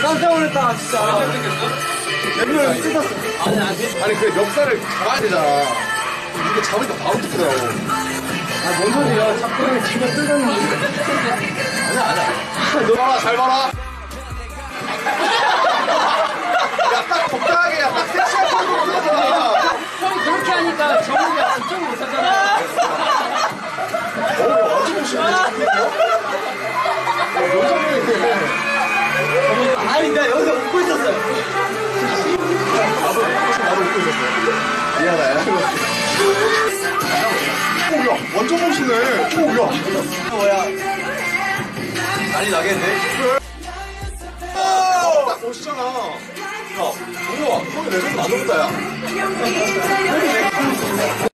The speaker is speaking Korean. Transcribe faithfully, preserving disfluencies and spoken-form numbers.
깜짝 놀랐다 진짜. 몇 뜯었어. 아니 아니 아니 그 멱살을 잡아야 되잖아. 이게 잡으니까 바로 뜯더라고. 아, 뭔 소리야. 자꾸 지가 뜯었는데. 아니야 아니야. 너 봐라 잘 봐라. 야딱 적당하게 야딱 섹시한 거 뜯어봐. 형이 그렇게 하니까 정우가 집중 못하잖아. 어 아주 멋있네. 아니, 나 여기서 웃고 있었어요. 나도 나도 웃고 있었어. 미안해. 오야 완전 멋있네. 오야. 뭐야. 난리 나겠네. 딱 멋있잖아. 야, 뭐야? 형이 내 손 안 넘다, 야.